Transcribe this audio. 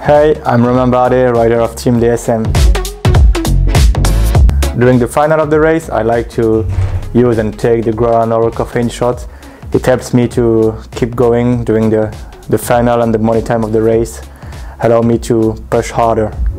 Hey, I'm Romain Bardet, rider of Team DSM. During the final of the race, I like to use and take the Guaranol caffeine shot. It helps me to keep going during the final and the money time of the race, allow me to push harder.